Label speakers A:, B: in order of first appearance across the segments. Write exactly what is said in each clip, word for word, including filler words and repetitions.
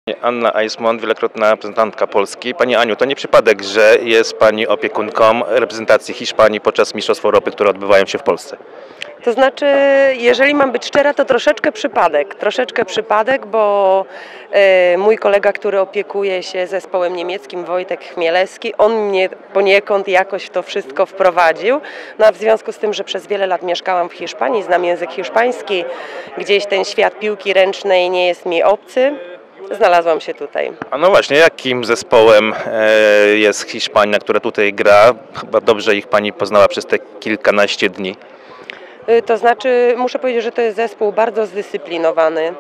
A: Anna Eismont, wielokrotna reprezentantka Polski. Pani Aniu, to nie przypadek, że jest Pani opiekunką reprezentacji Hiszpanii podczas Mistrzostw Europy, które odbywają się w Polsce.
B: To znaczy, jeżeli mam być szczera, to troszeczkę przypadek. Troszeczkę przypadek, bo e, mój kolega, który opiekuje się zespołem niemieckim, Wojtek Chmielewski, on mnie poniekąd jakoś w to wszystko wprowadził. No a w związku z tym, że przez wiele lat mieszkałam w Hiszpanii, znam język hiszpański, gdzieś ten świat piłki ręcznej nie jest mi obcy, znalazłam się tutaj.
A: A no właśnie, jakim zespołem e, jest Hiszpania, która tutaj gra? Chyba dobrze ich Pani poznała przez te kilkanaście dni.
B: To znaczy, muszę powiedzieć, że to jest zespół bardzo zdyscyplinowany.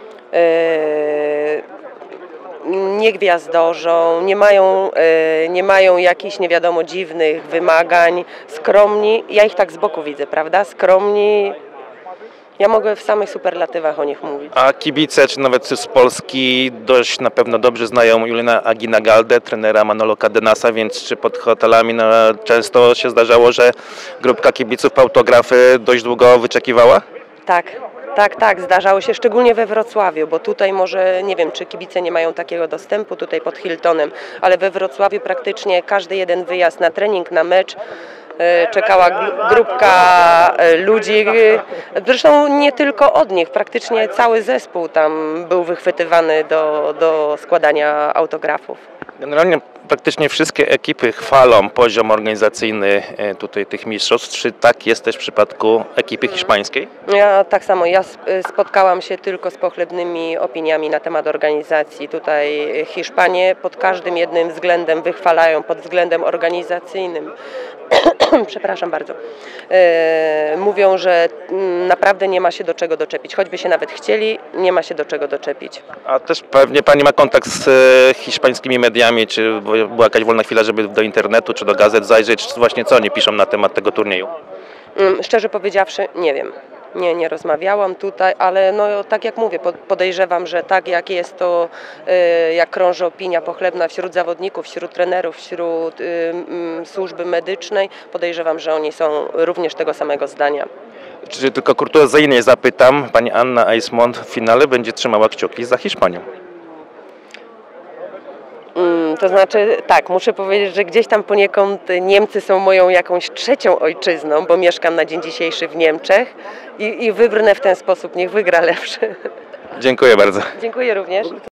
B: Nie gwiazdorzą, nie mają, nie mają jakichś nie wiadomo dziwnych wymagań, skromni. Ja ich tak z boku widzę, prawda? Skromni. Ja mogę w samych superlatywach o nich mówić.
A: A kibice, czy nawet z Polski, dość na pewno dobrze znają Juliana Aginagaldę, trenera Manolo Cardenasa, więc czy pod hotelami no, często się zdarzało, że grupka kibiców po autografy dość długo wyczekiwała?
B: Tak, tak, tak, zdarzało się, szczególnie we Wrocławiu, bo tutaj może, nie wiem, czy kibice nie mają takiego dostępu tutaj pod Hiltonem, ale we Wrocławiu praktycznie każdy jeden wyjazd na trening, na mecz, czekała grupka ludzi, zresztą nie tylko od nich, praktycznie cały zespół tam był wychwytywany do, do składania autografów.
A: Generalnie praktycznie wszystkie ekipy chwalą poziom organizacyjny tutaj tych mistrzostw. Czy tak jest też w przypadku ekipy hiszpańskiej?
B: Ja tak samo, ja spotkałam się tylko z pochlebnymi opiniami na temat organizacji. Tutaj Hiszpanie pod każdym jednym względem wychwalają, pod względem organizacyjnym. Przepraszam bardzo. E, mówią, że naprawdę nie ma się do czego doczepić. Choćby się nawet chcieli, nie ma się do czego doczepić.
A: A też pewnie Pani ma kontakt z e, hiszpańskimi mediami, czy była jakaś wolna chwila, żeby do internetu czy do gazet zajrzeć, czy właśnie co oni piszą na temat tego turnieju?
B: Mm, szczerze powiedziawszy, nie wiem. Nie, nie rozmawiałam tutaj, ale no, tak jak mówię, podejrzewam, że tak jak jest to, jak krąży opinia pochlebna wśród zawodników, wśród trenerów, wśród służby medycznej, podejrzewam, że oni są również tego samego zdania.
A: Czy tylko kurtuazyjnie zapytam, Pani Anna Eismont w finale będzie trzymała kciuki za Hiszpanią?
B: To znaczy, tak, muszę powiedzieć, że gdzieś tam poniekąd Niemcy są moją jakąś trzecią ojczyzną, bo mieszkam na dzień dzisiejszy w Niemczech i, i wybrnę w ten sposób, niech wygra lepszy.
A: Dziękuję bardzo.
B: Dziękuję również.